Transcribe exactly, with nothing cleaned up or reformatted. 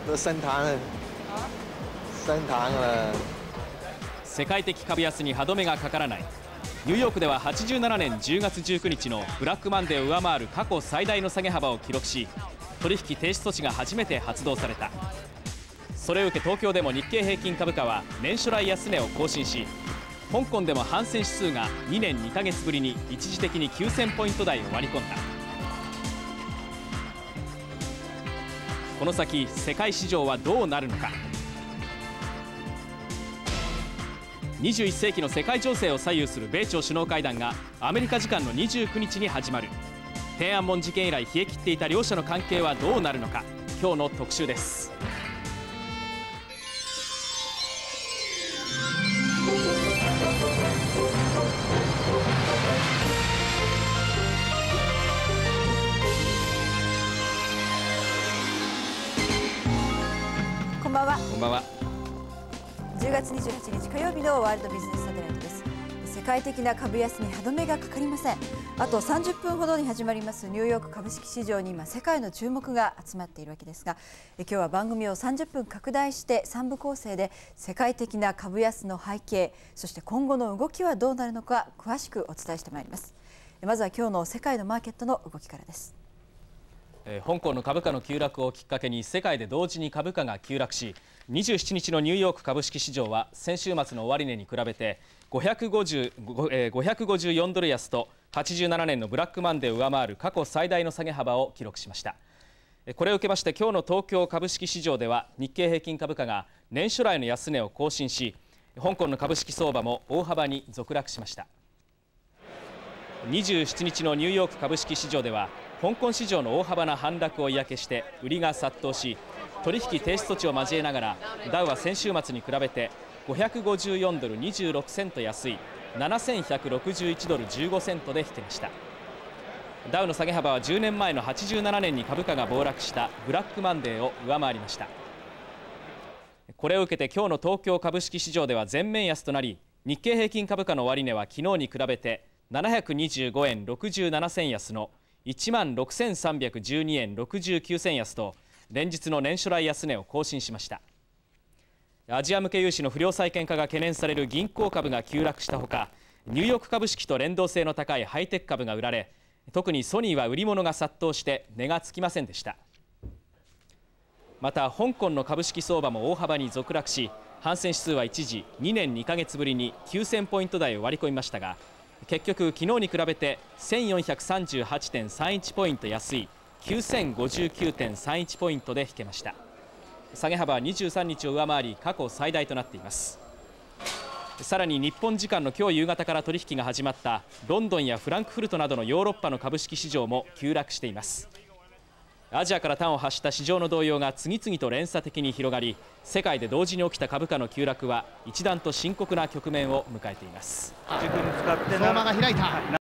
都升堂了，升堂了。 世界的株安に歯止めがかからない。ニューヨークでははちじゅうななねんじゅうがつじゅうくにちのブラックマンデーを上回る過去最大の下げ幅を記録し、取引停止措置が初めて発動された。それを受け東京でも日経平均株価は年初来安値を更新し、香港でも反戦指数がにねんにかげつぶりに一時的にきゅうせんポイント台を割り込んだ。この先世界市場はどうなるのか。にじゅういっせいきの世界情勢を左右する米朝首脳会談がアメリカ時間のにじゅうくにちに始まる。天安門事件以来冷え切っていた両者の関係はどうなるのか、今日の特集です。 こんばんは。 こんばんは。 じゅうがつにじゅうはちにち火曜日のワールドビジネスサテライトです。世界的な株安に歯止めがかかりません。あとさんじゅっぷんほどに始まりますニューヨーク株式市場に今世界の注目が集まっているわけですが、え今日は番組をさんじゅっぷん拡大してさんぶ構成で世界的な株安の背景、そして今後の動きはどうなるのか詳しくお伝えしてまいります。まずは今日の世界のマーケットの動きからです。 香港の株価の急落をきっかけに世界で同時に株価が急落し、にじゅうしちにちのニューヨーク株式市場は先週末の終値に比べてごひゃくごじゅうよんドル安とはちじゅうななねんのブラックマンデーを上回る過去最大の下げ幅を記録しました。これを受けまして今日の東京株式市場では日経平均株価が年初来の安値を更新し、香港の株式相場も大幅に続落しました。にじゅうしちにちのニューヨーク株式市場では香港市場の大幅な反落を嫌気して売りが殺到し、取引停止措置を交えながらダウは先週末に比べてごひゃくごじゅうよんドルにじゅうろくセント安いななせんひゃくろくじゅういちドルじゅうごセントで引けました。ダウの下げ幅はじゅうねんまえのはちじゅうななねんに株価が暴落したブラックマンデーを上回りました。これを受けて今日の東京株式市場では全面安となり、日経平均株価の終値は昨日に比べてななひゃくにじゅうごえんろくじゅうななせん安のいちまんろくせんさんびゃくじゅうにえんろくじゅうきゅうせん安と連日の年初来安値を更新しました。アジア向け融資の不良債権化が懸念される銀行株が急落したほか、ニューヨーク株式と連動性の高いハイテク株が売られ、特にソニーは売り物が殺到して値がつきませんでした。また香港の株式相場も大幅に続落し、反戦指数は一時にねんにかげつぶりにきゅうせんポイント台を割り込みましたが、結局昨日に比べて せんよんひゃくさんじゅうはちてんさんいち ポイント安い きゅうせんごじゅうきゅうてんさんいち ポイントで引けました。下げ幅はにじゅうさんにちを上回り過去最大となっています。さらに日本時間の今日夕方から取引が始まったロンドンやフランクフルトなどのヨーロッパの株式市場も急落しています。アジアから端を発した市場の動揺が次々と連鎖的に広がり、世界で同時に起きた株価の急落は一段と深刻な局面を迎えています。 相馬が開いた。